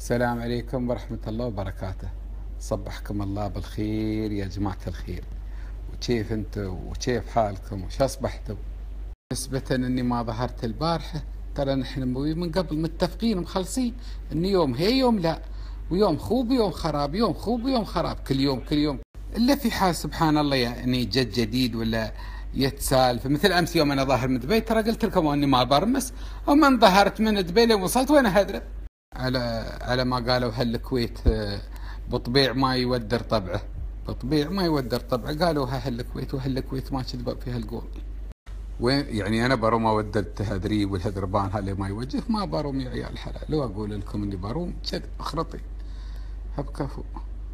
السلام عليكم ورحمة الله وبركاته. صبحكم الله بالخير يا جماعة الخير. وكيف انتم وكيف حالكم وش اصبحتوا؟ نسبة اني ما ظهرت البارحة، ترى نحن من قبل متفقين ومخلصين ان يوم هي يوم لا، ويوم خوب ويوم خراب، يوم خوب ويوم خراب، كل يوم كل يوم الا في حال سبحان الله يعني جد جديد ولا يتسالف. مثل امس يوم انا ظاهر من دبي، ترى قلت لكم اني ما برمس، ومن ظهرت من دبي لين وصلت وانا هدرب على ما قالوا هالكويت بطبيع ما يودر طبعه، بطبيع ما يودر طبعه، قالوا هالكويت وهالكويت ما كذبوا في هالقول. وين يعني انا بروم اود التهذريب والهذربان هاللي ما يوجه، ما بروم يا عيال الحلال. لو اقول لكم اني بروم كذب اخرطي هبكفو.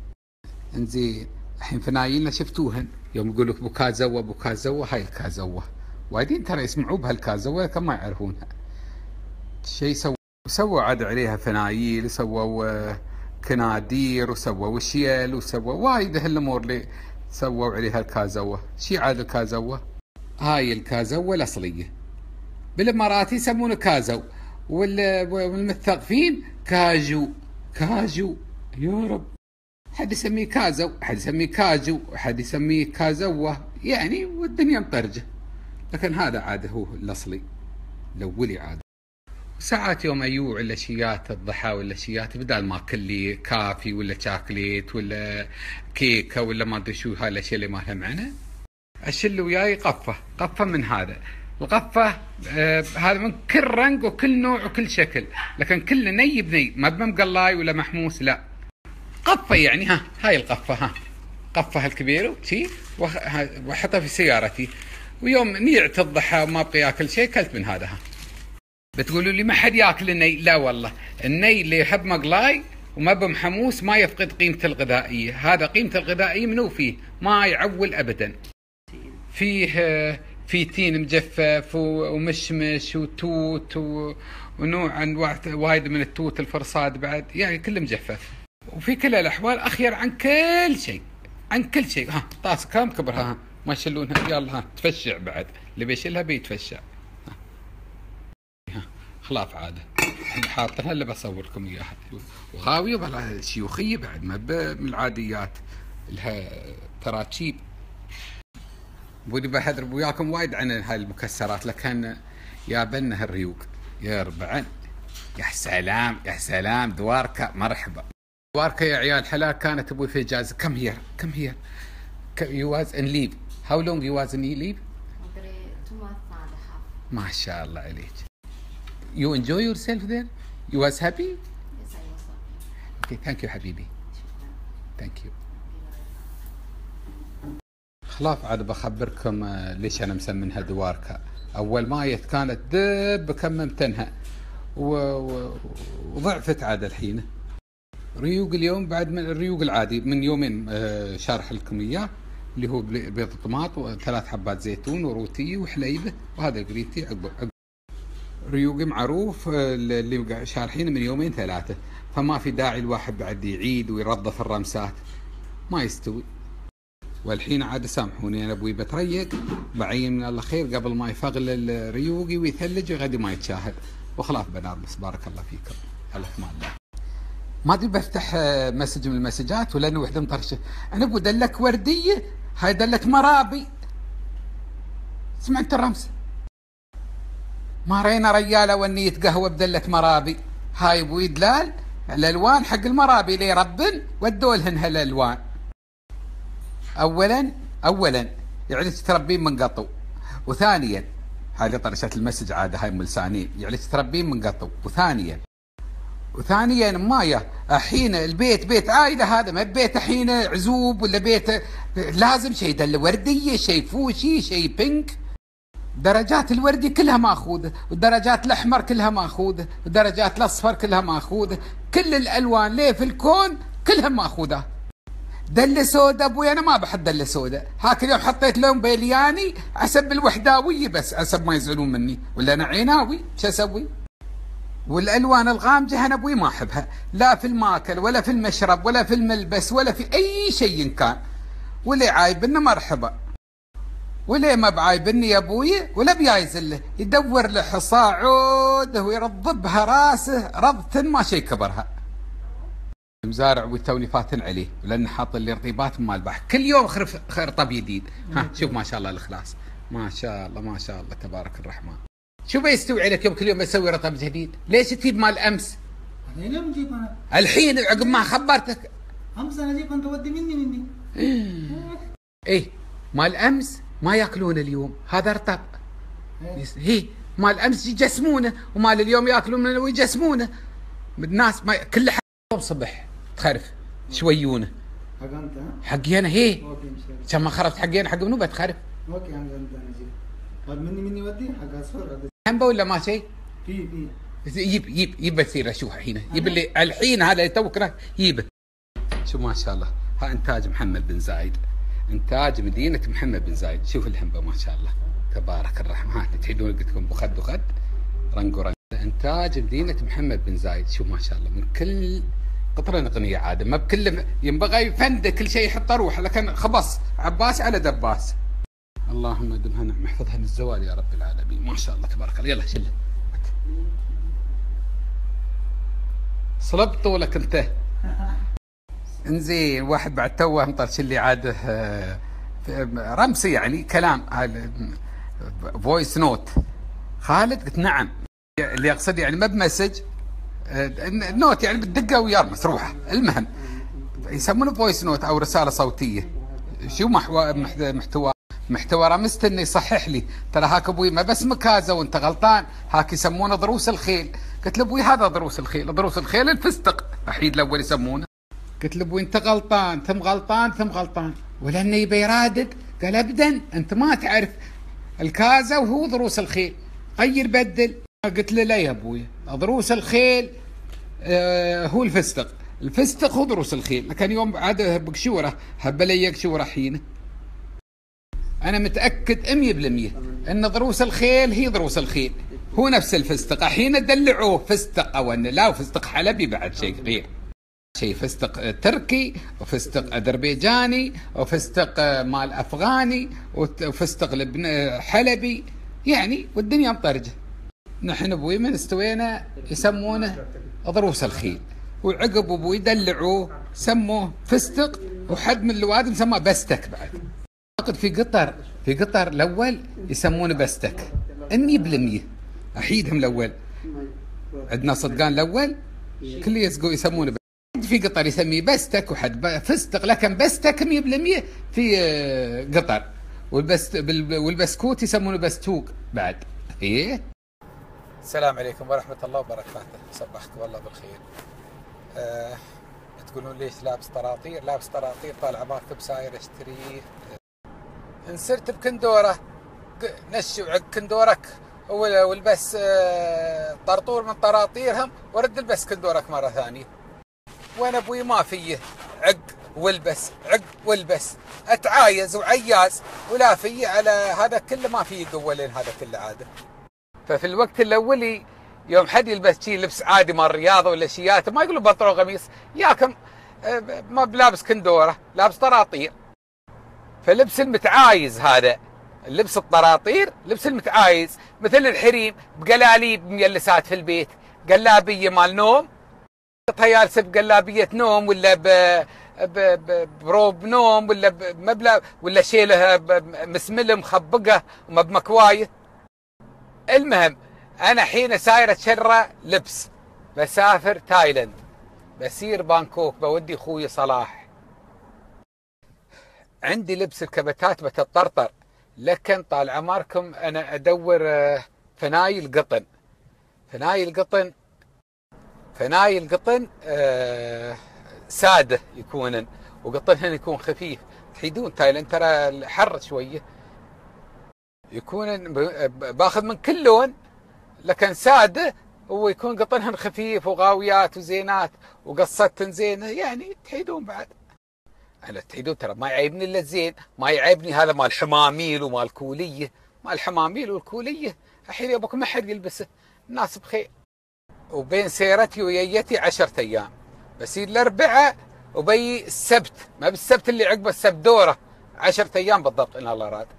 انزين الحين فنايلنا شفتوهن يوم يقول لك بوكازوا بوكازوا، هاي الكازوا وايدين ترى يسمعوا بهالكازوا لكن ما يعرفونها. شيء سووا عاد عليها فنايل، سووا كنادير، وسووا شيل، وسووا وايد هالامور اللي سووا عليها الكازوه. شي عاد الكازوه؟ هاي الكازوه الاصليه بالامارات يسمونه كازو، والمثقفين كاجو. كاجو يا رب، حد يسميه كازو، حد يسميه كاجو، حد يسميه كازوه، يعني والدنيا مطرجه. لكن هذا عاد هو الاصلي الاولي. عاد ساعات يوم ايوع الاشيات الضحى والاشيات، بدال ما اكل لي كافي ولا شاكليت ولا كيكه ولا ما ادري شو هاي الاشياء اللي ما لها معنى، اشل وياي قفه من هذا القفه. هذا من كل رنق وكل نوع وكل شكل، لكن كل ني بني، ما بمقلاي ولا محموس، لا قفه يعني. هاي القفه، قفه الكبيره شي، واحطها في سيارتي، ويوم نيعت الضحى وما بقي ياكل شيء كلت من هذا. بتقولوا لي ما حد ياكل الني، لا والله، الني اللي يحب مقلاي وما بمحموس ما يفقد قيمته الغذائيه. هذا قيمته الغذائيه منو فيه؟ ما يعول ابدا. فيه تين مجفف ومشمش وتوت ونوع وايد من التوت الفرصاد بعد، يعني كله مجفف. وفي كل الاحوال اخير عن كل شيء، عن كل شيء. طاس كم كبرها، ما يشلونها، يلا تفشع بعد، اللي بيشيلها بيتفشع. خلاف عاده حاطها اللي بصوركم اياها، وغاويه بلا شيوخيه بعد، ما من العاديات لها تراكيب. بودي بحضر وياكم وايد عن هاي المكسرات، لكن يا بنه الريوق يا ربعن. يا سلام يا سلام، دواركا مرحبا. دواركا يا عيال حلال كانت ابوي في اجازه. كم هي you was in leave. how long you was in leave? 2 months and a half. ما شاء الله عليك. You enjoy yourself there? You was happy? Yes, I was happy. Okay, thank you حبيبي. Thank you. خلاف عاد بخبركم ليش انا مسمينها دواركا. اول ما كانت دب كممتنها وضعفت عاد الحين. ريوق اليوم بعد من الريوق العادي من يومين، شارح لكم اياه، اللي هو بيض طماط و3 حبات زيتون وروتي وحليبه، وهذا قريتي عقب ريوقي معروف اللي شارحين من يومين 3، فما في داعي الواحد بعد يعيد ويرضف الرمسات، ما يستوي. والحين عاد سامحوني انا ابوي بتريق، بعين من الله خير قبل ما يفغل الريوقي ويثلج وغادي ما يتشاهد، وخلاف بناربس. بارك الله فيكم، الله في الله. ما ادري بفتح مسج من المسجات ولا انه وحده مطرشه. انا ابو دلك ورديه، هاي دلت مرابي. سمعت الرمس؟ ما رينا رجاله وني يتقهوى بدله مرابي. هاي ابوي دلال الالوان حق المرابي لي ربن ودولهن هالالوان. اولا يعني تربين من قطو، وثانيا هذه طرشت المسج عاده، هاي ملسانين يعني تربين من قطو، وثانيا مايا الحين البيت بيت عائله، هذا ما بيت الحين عزوب ولا بيت، لازم شيء دل ورديه، شيء فوشي، شيء بينك. درجات الوردي كلها ماخوذه، والدرجات الاحمر كلها ماخوذه، والدرجات الاصفر كلها ماخوذه، كل الالوان ليه في الكون كلها ماخوذه. دله سوداء ابوي انا ما بحب دله سوداء، هاك اليوم حطيت لون بيلياني عسب الوحداويه بس، عسب ما يزعلون مني، ولا انا عيناوي شو اسوي؟ والالوان الغامجه انا ابوي ما احبها، لا في الماكل ولا في المشرب ولا في الملبس ولا في اي شيء كان. واللي عايبني مرحبا، واللي ما بعايبني يا ابوي ولا بيايزله يدور له حصى عود ويرضبها راسه رضة ما شي كبرها. مزارع وتوني فاتن عليه لان حاط لي رطيبات مال بحر كل يوم خرطب جديد. ها شوف ما شاء الله الاخلاص، ما شاء الله ما شاء الله تبارك الرحمن. شو بيستوي عليك يوم كل يوم يسوي رطب جديد؟ ليش تجيب مال امس؟ اليوم جيب انا الحين عقب ما خبرتك امس انا جيب انت ودي مني ايه مال امس ما ياكلون اليوم هذا رطب. هي مال امس يجسمونه ومال اليوم ياكلون منه ويجسمونه. الناس ما كل حق صبح تخرف شويونه حق انت حقي انا. هي اوكي عشان ما خرفت حقي انا حق منو بتخرف؟ اوكي انت انا جيب هذا مني ودي حق اصفر حنبه ولا ما شيء؟ في يب بتصير اشوف الحين يب اللي الحين هذا توك يبه. شوف ما شاء الله ها انتاج محمد بن زايد، انتاج مدينه محمد بن زايد. شوف الحنبه ما شاء الله تبارك الرحمن. ها تحيدون قلت لكم بخد وخد رنق ورنق. انتاج مدينه محمد بن زايد. شوف ما شاء الله من كل قطره نقنيه عاد ما بكل ينبغي يفند كل شيء يحط روح لكن خبص عباس على دباس. اللهم ادمها نعم احفظها من الزوال يا رب العالمين. ما شاء الله تبارك الله. يلا شله صلب طولك انت. انزين واحد بعد توه مطرش اللي عاد رمسي يعني كلام فويس نوت. خالد قلت نعم اللي يقصد يعني ما بمسج نوت يعني بالدقه ويرمس روحه. المهم يسمونه فويس نوت او رساله صوتيه. شو محتوى رمزت انه يصحح لي ترى هاك ابوي ما بس مكازه وانت غلطان هاك يسمونه ضروس الخيل. قلت له ابوي هذا ضروس الخيل، ضروس الخيل الفستق احيد الاول يسمونه. قلت له ابوي انت غلطان ثم غلطان ثم غلطان ولانه يبي يرادد. قال ابدا انت ما تعرف الكازه وهو ضروس الخيل غير بدل. قلت له لا يا ابوي ضروس الخيل هو الفستق، الفستق هو ضروس الخيل. كان يوم عاد بقشوره هب لي قشوره حين انا متاكد 100% ان ضروس الخيل هي ضروس الخيل هو نفس الفستق. الحين دلعوه فستق او ان لا فستق حلبي بعد شيء غير شيء فستق تركي وفستق اذربيجاني وفستق مال افغاني وفستق حلبي يعني والدنيا مطرجه. نحن ابوي من استوينا يسمونه ضروس الخيل وعقب ابوي دلعوه سموه فستق وحد من الوادم سماه بستك بعد. اعتقد في قطر الاول يسمونه بستك 100%. احيدهم الاول عندنا صدقان الاول كل يسمونه في قطر يسميه بستك وحد فستق لكن بستك 100% في قطر. والبسكوت يسمونه بستوق بعد. ايه السلام عليكم ورحمة الله وبركاته. صبحكم الله بالخير. تقولون ليش لابس طراطير؟ لابس طراطير طالع ماكب ساير اشتري. انسرت بكندورة نشي وعق كندورك والبس طرطور من طراطيرهم ورد البس كندورك مرة ثانية. وانا ابوي ما فيه عق والبس عق والبس اتعايز وعياز ولا فيه على هذا كله ما فيه قوة لين هذا كله عاده. ففي الوقت الاولي يوم حد يلبس شيء لبس عادي مال الرياضه ولا شيات ما يقولوا بنطلون قميص ياكم ما بلابس كندوره لابس طراطير. فلبس المتعايز هذا اللبس الطراطير لبس المتعايز مثل الحريم بقلاليب ميلسات في البيت قلابيه مال نوم جالسه بقلابيه نوم ولا بروب نوم ولا بمبلغ ولا شيله مسمله مخبقه وما بمكوايه. المهم انا حين ساير اتشرى لبس بسافر تايلاند بسير بانكوك بودي اخوي صلاح عندي لبس الكبتات بتطرطر لكن طال عماركم انا ادور فنايل قطن. فنايل قطن ساده يكون وقطنهن يكون خفيف. تحيدون تايلاند ترى حر شويه يكون باخذ من كل لون لكن ساده هو يكون قطنهن خفيف وغاويات وزينات وقصتهن زينه يعني تحيدون بعد. انا تحيدون ترى ما يعيبني الا الزين ما يعيبني هذا مال حماميل ومال كوليه. مال الحماميل والكوليه الحين يبوك ما حد يلبسه الناس بخير. وبين سيرتي وييتي 10 ايام بسير الاربعاء وبي السبت ما بالسبت اللي عقبه السبت دوره 10 ايام بالضبط ان الله راد.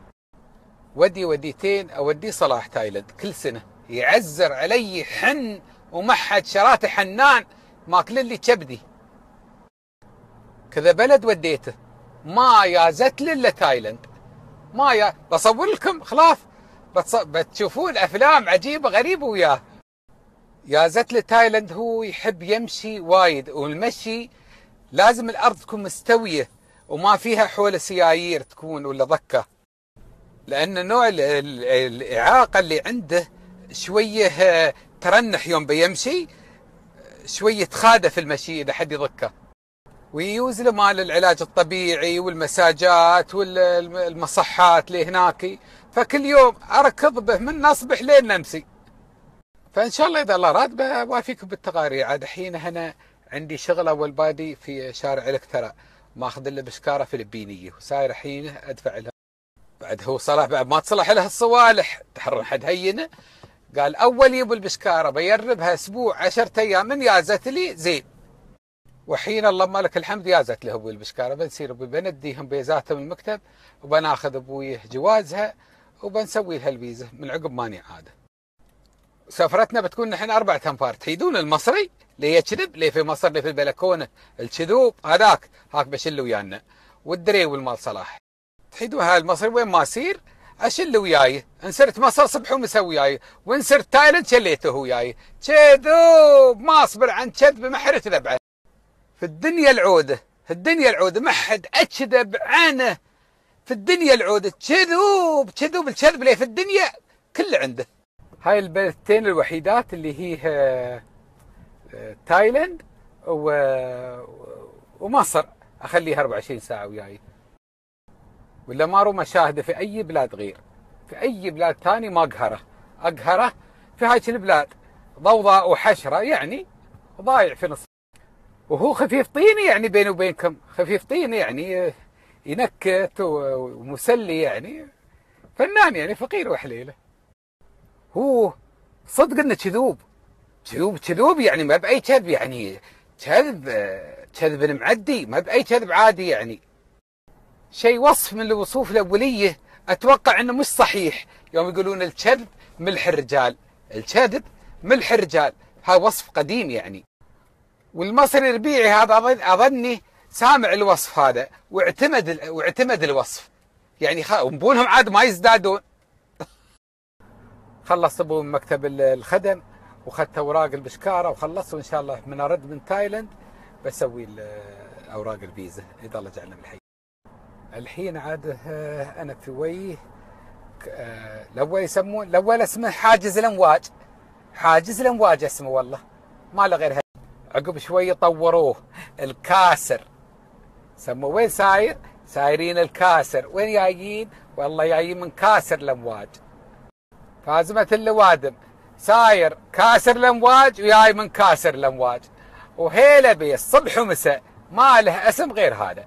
وديتين اودي صلاح تايلاند كل سنه يعزر علي حن ومحد شراته حنان ماكل لي كبدي كذا بلد وديته ما يازت لي الا تايلند. ما بصور لكم خلاف بتشوفون افلام عجيبه غريبه وياه. يازت لي تايلند. هو يحب يمشي وايد، والمشي لازم الارض تكون مستويه وما فيها حول سيايير تكون ولا ضكه، لان نوع الاعاقه اللي عنده شويه ترنح يوم بيمشي، شويه خاده في المشي اذا حد يضكه. ويوز له مال العلاج الطبيعي والمساجات والمصحات اللي هناك، فكل يوم اركض به من نصبح لين نمسي. فان شاء الله اذا الله راد بوافيكم بالتقارير. عاد الحين هنا عندي شغل اول بادي في شارع الكترا، ماخذ له بشكاره فلبينيه وساير الحين ادفع لها. بعد هو صلاح بعد ما تصلح له الصوالح تحرم حد هينه، قال اول يبو البشكاره بيربها اسبوع 10 ايام من يازت لي زين. وحين اللهم لك الحمد يازت له ابوي البشكاره. بنصير ابوي بنديهم بيزاتهم المكتب وبناخذ ابوي جوازها وبنسوي لها الفيزا من عقب ماني عاده. سفرتنا بتكون نحن 4 أنفار. تحيدون المصري ليه يكذب، ليه في مصر، ليه في البلكونه الكذوب هذاك بشل ويانا، والدريول مال صلاح. تحيدون هاي المصري وين ما اسير اشل وياي. ان صرت مصر صبح ومسا وياي، وان صرت تايلند شليته وياي. كذوب ما اصبر عن كذب ما حد يكذب عنه. في الدنيا العوده، في الدنيا العوده ما حد اكذب عنه. في الدنيا العوده كذوب كذوب. الكذب ليه في الدنيا كله عنده. هاي البلدتين الوحيدات اللي هي تايلند ومصر اخليها 24 ساعه وياي، ولا ما اروح مشاهده في اي بلاد غير. في اي بلاد ثاني ما اقهره في هاي البلاد ضوضاء وحشره، يعني ضايع في نص. وهو خفيف طيني يعني بيني وبينكم، خفيف طيني يعني ينكت ومسلي، يعني فنان يعني فقير وحليله. هو صدق انه كذوب كذوب كذوب، يعني ما باي كذب، يعني كذب معدي، ما باي كذب عادي. يعني شيء وصف من الوصوف الاوليه اتوقع انه مش صحيح يوم يقولون الكذب ملح الرجال. الكذب ملح الرجال، هذا وصف قديم يعني. والمصري الربيعي هذا اظني سامع الوصف هذا واعتمد الوصف، يعني ونبونهم عاد ما يزدادون. خلصت ابو من مكتب الخدم واخذت اوراق البشكاره وخلصت، وان شاء الله من ارد من تايلند بسوي اوراق الفيزا اذا الله جعلنا بالحي. الحين عاد انا في وجه الاول اسمه حاجز الامواج. حاجز الامواج اسمه والله ما له غير. عقب شوي طوروه الكاسر، سموه وين ساير؟ سايرين الكاسر. وين جايين؟ والله جايين من كاسر الامواج. فازمة اللوادم ساير كاسر الامواج وياي من كاسر الامواج، وهيله بي الصبح ومساء ما له اسم غير هذا.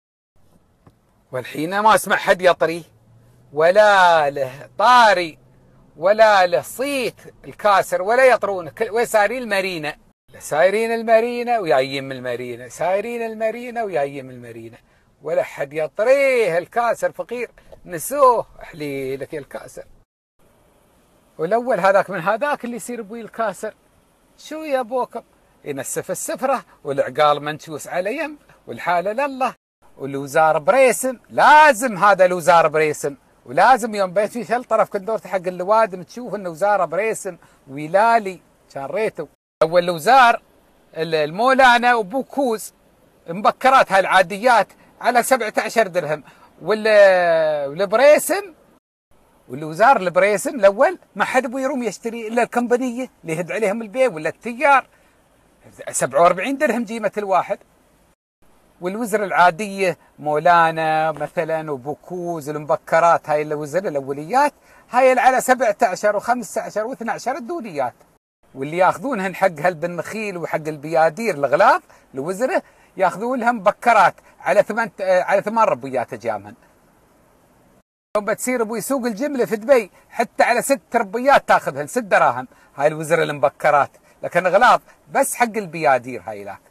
والحين ما اسمع حد يطري ولا له طاري ولا له صيت الكاسر ولا يطرونه. وين سايرين؟ المارينا. سايرين المارينا ويايين من المارينا، سايرين المارينا ويايين من المارينا، ولا حد يطريه. الكاسر فقير نسوه. احليلك يا الكاسر. والاول هذاك من هذاك اللي يصير ابوي الكاسر. شو يا ابوكم؟ ينسف السفره والعقال منشوس على يم والحاله لله. والوزار بريسم، لازم هذا الوزار بريسم، ولازم يوم بيت في شل طرف كل دورته حق اللوادم تشوف انه وزاره بريسم ويلالي. كان ريته اول الوزار المولانا وبوكوز مبكرات هاي العاديات على 17 درهم، والبريسم والوزار البريسم الاول ما حد ابو يروم يشتري الا الكمبانيه اللي يهد عليهم البيع ولا التجار، 47 درهم قيمه الواحد. والوزر العاديه مولانا مثلا وبوكوز المبكرات هاي الوزر الاوليات هاي على 17 و15 و12 الدوليات. واللي ياخذونهن حق هالبنخيل وحق البيادير الغلاظ الوزره ياخذون لهم مبكرات على 8 ربيات اجامهن. يوم بتصير ابوي سوق الجمله في دبي حتى على 6 ربيات تاخذهن 6 دراهم هاي الوزر المبكرات، لكن غلاظ بس حق البيادير هاي لاك.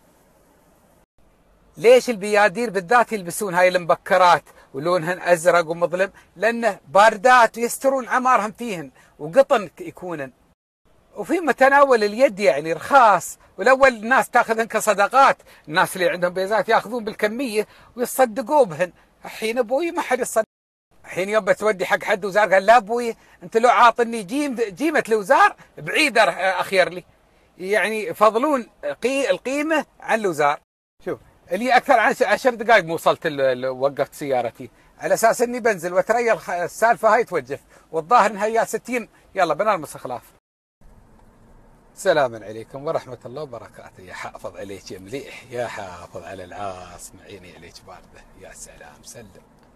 ليش البيادير بالذات يلبسون هاي المبكرات ولونهن ازرق ومظلم؟ لانه باردات ويسترون عمارهم فيهن وقطن يكونن. وفي متناول اليد يعني رخاص، والاول الناس تاخذهن كصدقات، الناس اللي عندهم بيزات ياخذون بالكميه ويصدقوا بهن. الحين ابوي ما حد يصدق. الحين يوم بتودي حق حد وزار قال لا ابوي انت لو عاطني جيمه الوزار بعيده اخير لي. يعني يفضلون القيمه عن الوزار. شوف اللي اكثر عن 10 دقائق ما وصلت وقفت سيارتي على اساس اني بنزل وتريا السالفه هاي توقف، والظاهر انها هي 60. يلا بنرمس خلاف. السلام عليكم ورحمة الله وبركاته. يا حافظ عليك يا مليح، يا حافظ على العاص، عيني عليك باردة. يا سلام سلم.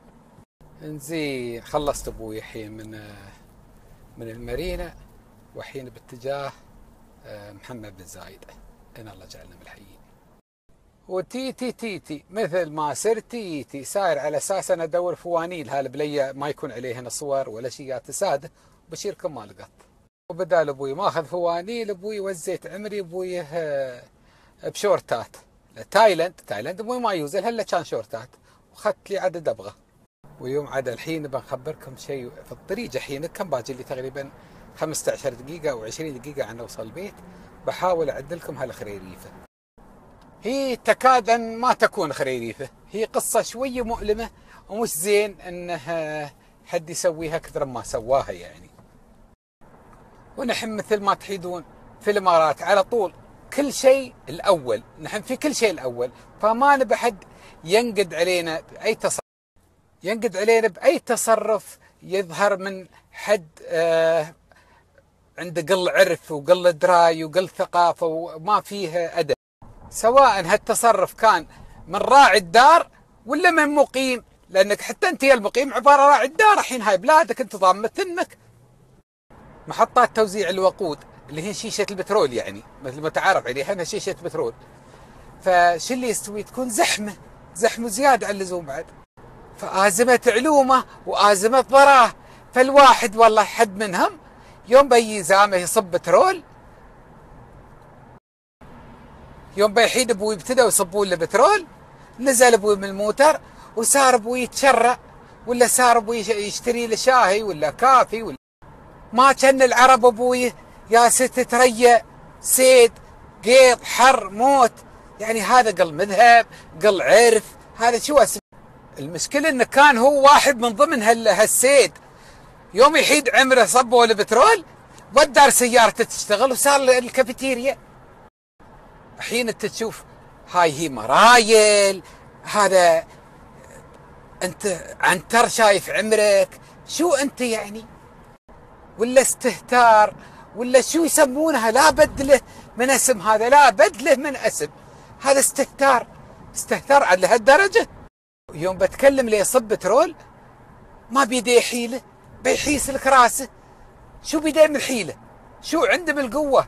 انزين خلصت ابوي الحين من المارينا، وحين باتجاه محمد بن زايد، ان الله جعلنا من الحيين. وتيتي مثل ما سرتي ساير على اساس انا ادور فوانيل هالبليه ما يكون عليهن صور ولا شيء ساده، بشيركم ما لقط. وبدال ابوي ماخذ فوانيل، ابوي وزيت عمري ابوي بشورتات. تايلاند ابوي ما يوزل هلا كان شورتات، واخذت لي عدد ابغى. ويوم عاد الحين بنخبركم شيء في الطريق. الحين كم باجي لي تقريبا 15 دقيقة او 20 دقيقة عن اوصل البيت. بحاول اعد لكم هالخريريفة. هي تكاد ان ما تكون خريريفة، هي قصة شوية مؤلمة ومش زين انه حد يسويها كثر ما سواها يعني. ونحن مثل ما تحيدون في الامارات على طول كل شيء الاول، نحن في كل شيء الاول، فما نبي حد ينقد علينا باي تصرف يظهر من حد عنده قل عرف وقل دراي وقل ثقافه وما فيه ادب، سواء هالتصرف كان من راعي الدار ولا من مقيم، لانك حتى انت يا المقيم عباره راعي الدار. الحين هاي بلادك انت ضامن ثمك. محطات توزيع الوقود اللي هي شيشه البترول، يعني مثل ما تعرف عليها انها شيشه بترول، فشو اللي يستوي؟ تكون زحمه زياده عن اللزوم بعد، فازمه علومه وازمه ضراه. فالواحد والله حد منهم يوم بيجي زامه يصب بترول، يوم بيحيد ابوي ابتدوا يصبون له بترول، نزل ابوي من الموتر وصار ابوي يتشرع، ولا صار ابوي يشتري له شاهي ولا كافي، ولا ما كان العرب ابوي يا ست تريا سيد قيض حر موت. يعني هذا قل مذهب قل عرف، هذا شو اسمه. المشكله انه كان هو واحد من ضمن هالسيد، يوم يحيد عمره صبوا له بترول ودار سيارته تشتغل وصار الكافيتيريا. الحين انت تشوف هاي هي مرايل، هذا انت عنتر شايف عمرك، شو انت يعني؟ ولا استهتار ولا شو يسمونها؟ لا بدله من اسم، هذا لا بدله من اسم، هذا استهتار على لهالدرجه. يوم بتكلم لي يصب بترول ما بيديه حيله، بيحيس لك راسه. شو بيديه من الحيله؟ شو عنده من القوه؟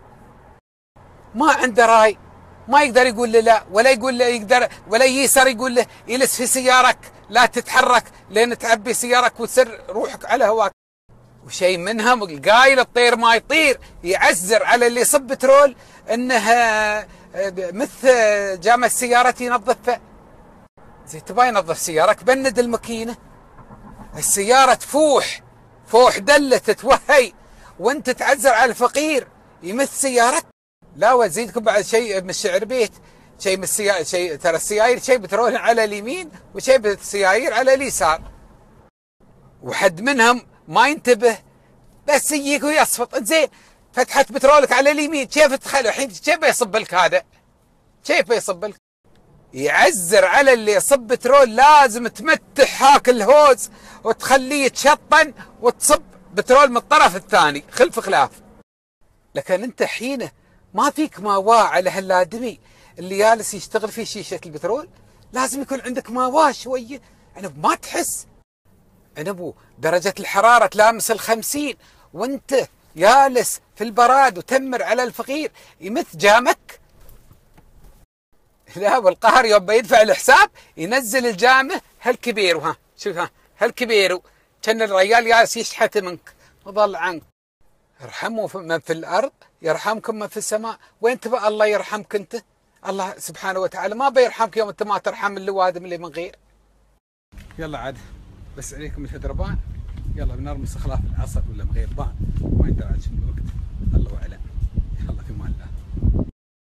ما عنده راي، ما يقدر يقول له لا، ولا يقول له يقدر، ولا يسر يقول له يلس في سيارك لا تتحرك لين تعبي سيارك وتسر روحك على هواك. وشيء منهم القايل الطير ما يطير، يعزر على اللي يصب بترول انه مثل جامع سيارتي ينظفها. زي تبغى ينظف سيارك بند الماكينه، السياره تفوح دله تتوهي، وانت تعزر على الفقير يمث سيارك. لا وازيدكم بعد شيء من الشعر بيت، شيء من شيء ترى السيايير شيء بترول على اليمين وشيء بالسيايير على اليسار، وحد منهم ما ينتبه بس يجيك ويصفط. زين فتحت بترولك على اليمين، كيف تخلي الحين كيف بيصب لك هذا؟ كيف بيصب لك؟ يعزر على اللي يصب بترول، لازم تمتح هاك الهوز وتخليه يتشطن وتصب بترول من الطرف الثاني خلف خلاف. لكن انت حينه ما فيك ماواه على هالادمي اللي جالس يشتغل في شيشه البترول، لازم يكون عندك ماواه شويه. انا ما تحس انا ابو درجه الحراره تلامس ال50 وانت جالس في البراد وتمر على الفقير يمث جامك. لا والقهر يوم بيدفع الحساب ينزل الجامه هالكبير، وها شوف هالكبير، كان الرجال جالس يشحت منك وضل عنك. ارحموا من في الارض يرحمكم من في السماء. وين تبى الله يرحمك انت؟ الله سبحانه وتعالى ما بيرحمك يوم انت ما ترحم اللوادم اللي من غير. يلا عاد بس عليكم الهدربان، يلا بنرمس خلاف العصر ولا بغير بان، ما يدري عاد شنو الوقت. الله أعلم.